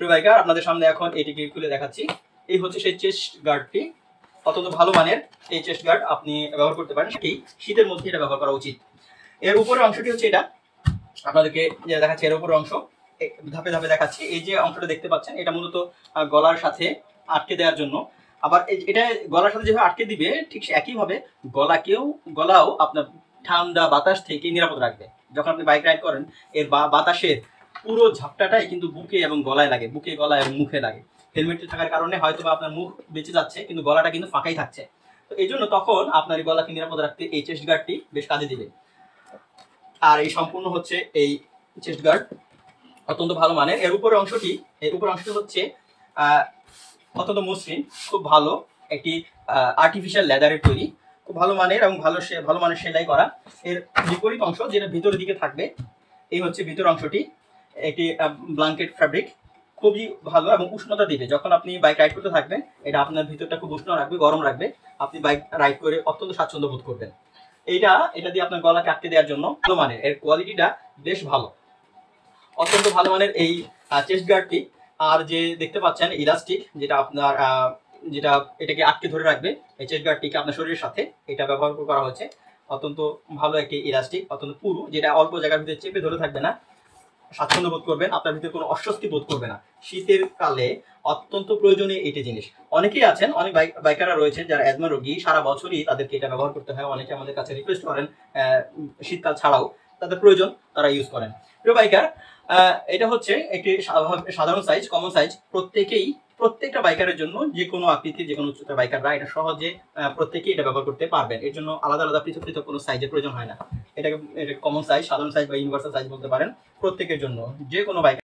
প্রিয় বাইকার, আপনাদের সামনে এখন এটিকে খুলে দেখাচ্ছি। এই হচ্ছে সেই চেস্ট গার্ডটি, অত্যন্ত ভালো মানের এই চেস্ট গার্ড আপনি ব্যবহার করতে পারেন। সেটি শীতের মধ্যে এটা ব্যবহার করা উচিত। এর উপরের অংশটি হচ্ছে এটা, আপনাদেরকে যে দেখাচ্ছি এর উপরের অংশ ধাপে ধাপে দেখাচ্ছি। এই যে অংশটা দেখতে পাচ্ছেন এটা মূলত গলার সাথে আটকে দেওয়ার জন্য। আবার এটা গলার সাথে যেভাবে আটকে দিবে ঠিক একইভাবে গলাও আপনার ঠান্ডা বাতাস থেকে নিরাপদ রাখবে। যখন আপনি বাইক রাইড করেন এর বাতাসের পুরো ঝাপটাটাই কিন্তু বুকে এবং গলায় লাগে, বুকে গলায় এবং মুখে লাগে। হেলমেটটি থাকার কারণে হয়তো আপনার মুখ বেঁচে যাচ্ছে কিন্তু গলাটা কিন্তু ফাঁকাই থাকছে। তো এই জন্য তখন আপনার এই গলাকে নিরাপদ রাখতে এই চেস্ট গার্ডটি বেশ কাজে দিবে। আর এই সম্পূর্ণ হচ্ছে এই চেস্ট গার্ড অত্যন্ত ভালো মানের। এর উপরের অংশটি হচ্ছে অত্যন্ত মসৃণ, খুব ভালো একটি আর্টিফিশিয়াল লেদারের তৈরি, খুব ভালো মানের এবং ভালো মানের সেলাই করা। এর বিপরীত অংশ যেটা ভিতরের দিকে থাকবে, এই হচ্ছে ভিতর অংশটি, একটি ব্ল্যাঙ্কেট ফ্যাব্রিক, খুবই ভালো এবং উষ্ণতা দিবে। যখন আপনি বাইক রাইড করতে থাকবেন এটা আপনার ভিতরটা খুব উষ্ণ রাখবে, গরম রাখবে, আপনি বাইক রাইড করে অত্যন্ত স্বাচ্ছন্দ্য বোধ করবেন। এটা দিয়ে আপনার গলাকে আটকে দেওয়ার জন্য ভালো মানের, এর কোয়ালিটিটা বেশ ভালো, অত্যন্ত ভালো মানের এই চেস্ট গার্ডটি। আর যে দেখতে পাচ্ছেন ইলাস্টিক, যেটা এটাকে আটকে ধরে রাখবে, এই চেস্ট গার্ডটিকে আপনার শরীরের সাথে এটা ব্যবহার করা হয়েছে। অত্যন্ত ভালো একটি ইলাস্টিক, অত্যন্ত পুরু, যেটা অল্প জায়গার ভিতরে চেপে ধরে থাকবে না, স্বাচ্ছন্দ্য বোধ করবেন, আপনার ভিতরে কোনো অস্বস্তি বোধ করবে না। শীতের কালে অত্যন্ত প্রয়োজনীয় এটি জিনিস। অনেকেই আছেন, অনেক বাইকাররা রয়েছেন যারা অ্যাজমা রোগী, সারা বছরই তাদেরকে এটা ব্যবহার করতে হয়। অনেকে আমাদের কাছে রিকোয়েস্ট করেন শীতকাল ছাড়াও তাদের প্রয়োজন, তারা ইউজ করেন। প্রিয় বাইকার, এটা হচ্ছে একটি সাধারণ সাইজ, কমন সাইজ। প্রত্যেকটা বাইকারের জন্য, যে কোনো আকৃতির যে কোনো উচ্চতার বাইকাররা এটা সহজে প্রত্যেকেই এটা ব্যবহার করতে পারবেন। এর জন্য আলাদা আলাদা পৃথক পৃথক কোনো সাইজের প্রয়োজন হয় না। এটা কমন সাইজ, সাধারণ সাইজ বা ইউনিভার্সাল সাইজ বলতে পারেন। প্রত্যেকের জন্য, যে কোনো বাইকার